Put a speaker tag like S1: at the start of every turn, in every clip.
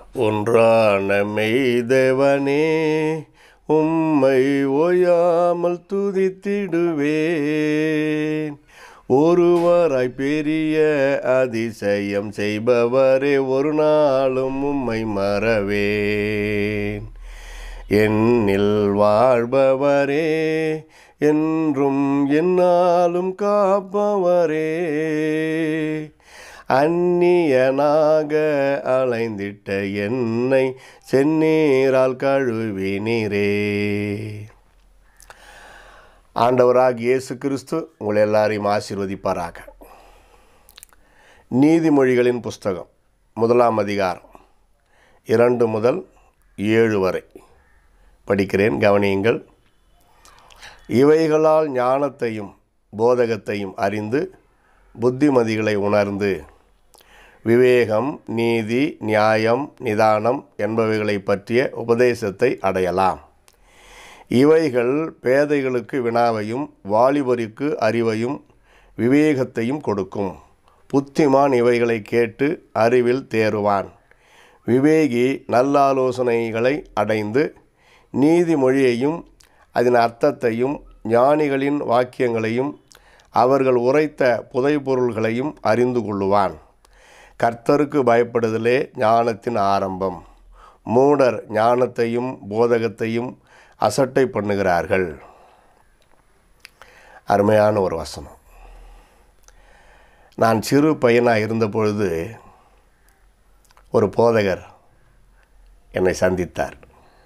S1: ஒன்றான மெய்தேவனே, உம்மை ஓயாமல் துதித்திடுவேன். ஒருவராய் பெரிய அதிசயம் செய்பவரே, ஒரு நாளும் உம்மை மறவேன். என்னில் வாழ்பவரே, என்றும் என்னாலும் காப்பவரே, அந்நியனாக அலைந்திட்ட என்னை செந்நீரால் கழுவினீரே. ஆண்டவராக இயேசு கிறிஸ்து உங்களை எல்லாரையும் ஆசீர்வதிப்பாராக. நீதிமொழிகளின் புஸ்தகம் 1ஆம் அதிகாரம் 2 முதல் 7 வரை படிக்கிறேன், கவனியுங்கள். இவைகளால் ஞானத்தையும் போதகத்தையும் அறிந்து புத்திமதிகளை உணர்ந்து விவேகம், நீதி, நியாயம், நிதானம் என்பவைகளை பற்றிய உபதேசத்தை அடையலாம். இவைகள் பேதைகளுக்கு வினாவையும் வாலிபருக்கு அறிவையும் விவேகத்தையும் கொடுக்கும். புத்திமான் இவைகளை கேட்டு அறிவில் தேறுவான். விவேகி நல்லாலோசனைகளை அடைந்து நீதிமொழியையும் அதன் அர்த்தத்தையும் ஞானிகளின் வாக்கியங்களையும் அவர்கள் உரைத்த புதைபொருள்களையும் அறிந்து கொள்ளுவான். கர்த்தருக்கு பயப்படுதலே ஞானத்தின் ஆரம்பம். மூடர் ஞானத்தையும் போதகத்தையும் அசட்டை பண்ணுகிறார்கள். அருமையான ஒரு வசனம். நான் சிறு பையனாக இருந்த பொழுது ஒரு போதகர் என்னை சந்தித்தார்.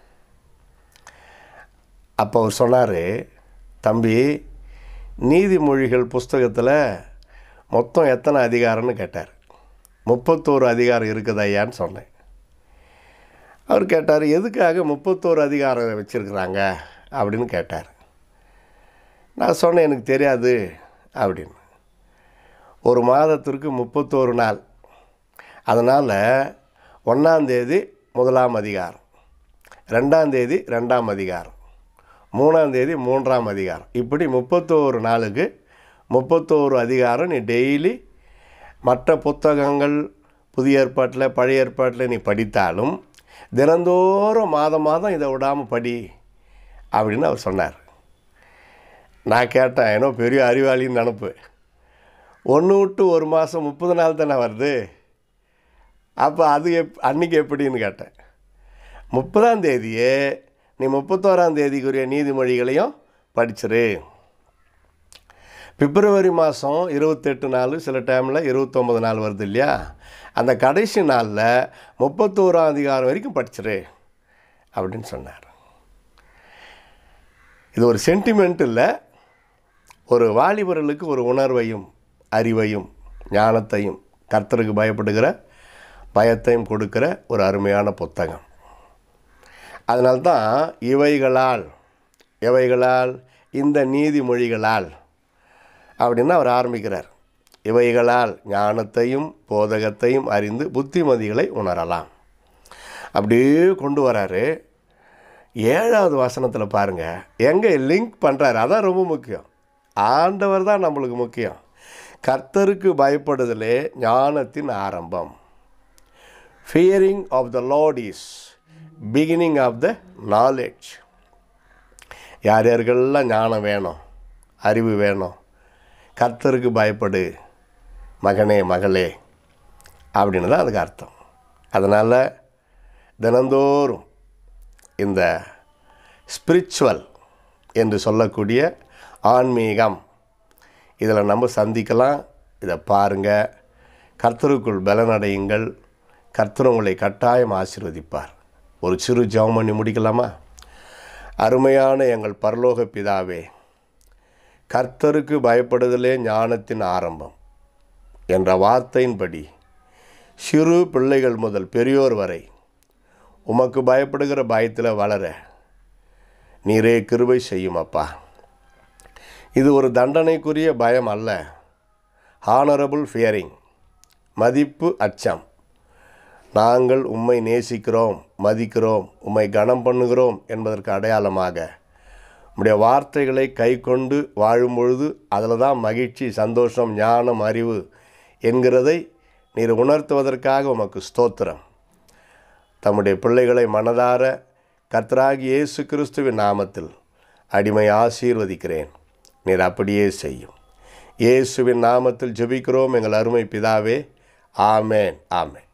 S1: அப்போ அவர் சொன்னார், தம்பி, நீதிமொழிகள் புஸ்தகத்தில் மொத்தம் எத்தனை அதிகாரம்னு கேட்டார். 31 அதிகாரம் இருக்குது ஐயான்னு சொன்னேன். அவர் கேட்டார், எதுக்காக 31 அதிகாரம் வச்சுருக்குறாங்க அப்படின்னு கேட்டார். நான் சொன்னேன், எனக்கு தெரியாது அப்படின்னு. ஒரு மாதத்திற்கு 31 நாள். அதனால் 1ஆம் தேதி 1ஆம் அதிகாரம், 2ஆம் தேதி 2ஆம் அதிகாரம், 3ஆம் தேதி 3ஆம் அதிகாரம், இப்படி 31 நாளுக்கு 31 அதிகாரம் நீ டெய்லி மற்ற புத்தகங்கள் புதிய ஏற்பாட்டில் பழைய ஏற்பாட்டில் நீ படித்தாலும் தினந்தோறும் மாதம் இதை விடாமல் படி அப்படின்னு அவர் சொன்னார். நான் கேட்டேன், ஏன்னோ பெரிய அறிவாளின்னு நினப்பு. 1 விட்டு 1 மாதம் 30 நாள் தானே வருது, அப்போ அது அன்றைக்கி எப்படின்னு கேட்டேன். 30ஆம் தேதியே நீ 31ஆம் தேதிக்குரிய நீதிமொழிகளையும் படிச்சிரு. பிப்ரவரி மாதம் 28 நாள், சில டைமில் 29 நாள் வருது இல்லையா, அந்த கடைசி நாளில் 31ஆம் அதிகாரம் வரைக்கும் படிச்சிரு அப்படின்னு சொன்னார். இது ஒரு சென்டிமெண்ட் இல்லை, ஒரு வாலிபர்களுக்கு ஒரு உணர்வையும் அறிவையும் ஞானத்தையும் கர்த்தருக்கு பயப்படுகிற பயத்தையும் கொடுக்கிற ஒரு அருமையான புத்தகம். அதனால்தான் இவைகளால் இந்த நீதிமொழிகளால் அப்படின்னு அவர் ஆரம்பிக்கிறார். இவைகளால் ஞானத்தையும் போதகத்தையும் அறிந்து புத்திமதிகளை உணரலாம். அப்படியே கொண்டு வராரு. 7வது வசனத்தில் பாருங்கள், எங்கே லிங்க் பண்ணுறாரு. அதான் ரொம்ப முக்கியம். ஆண்டவர் தான் நம்மளுக்கு முக்கியம். கர்த்தருக்கு பயப்படுதலே ஞானத்தின் ஆரம்பம். Fearing of the Lord is beginning of the knowledge. யார் யாருக்கெல்லாம் ஞானம் வேணும், அறிவு வேணும், கர்த்தருக்கு பயப்படு மகனே மகளே அப்படின்னு தான் அதுக்கு அர்த்தம். அதனால் தினந்தோறும் இந்த ஸ்பிரிச்சுவல் என்று சொல்லக்கூடிய ஆன்மீகம் இதில் நம்ம சந்திக்கலாம். இதை பாருங்கள், கர்த்தருக்குள் பலனடையுங்கள். கர்த்தர் உங்களை கட்டாயம் ஆசீர்வதிப்பார். ஒரு சிறு ஜெபம் பண்ணி முடிக்கலாமா? அருமையான எங்கள் பரலோக பிதாவே, கர்த்தருக்கு பயப்படுதலே ஞானத்தின் ஆரம்பம் என்ற வார்த்தையின்படி சிறு பிள்ளைகள் முதல் பெரியோர் வரை உமக்கு பயப்படுகிற பயத்தில் வளர நீரே கிருபை செய்யும் அப்பா. இது ஒரு தண்டனைக்குரிய பயம் அல்ல, ஹானரபுள் ஃபியரிங், மதிப்பு அச்சம். நாங்கள் உம்மை நேசிக்கிறோம், மதிக்கிறோம், உம்மை கனம் பண்ணுகிறோம் என்பதற்கு அடையாளமாக உம்முடைய வார்த்தைகளை கை கொண்டு வாழும்பொழுது அதில் தான் மகிழ்ச்சி, சந்தோஷம், ஞானம், அறிவு என்கிறதை நீர் உணர்த்துவதற்காக உமக்கு ஸ்தோத்திரம். தம்முடைய பிள்ளைகளை மனதார கர்த்தராகிய இயேசு கிறிஸ்துவின் நாமத்தில் அடிமை ஆசீர்வதிக்கிறேன். நீர் அப்படியே செய்யும். இயேசுவின் நாமத்தில் ஜெபிக்கிறோம் எங்கள் அருமை பிதாவே. ஆமேன், ஆமேன்.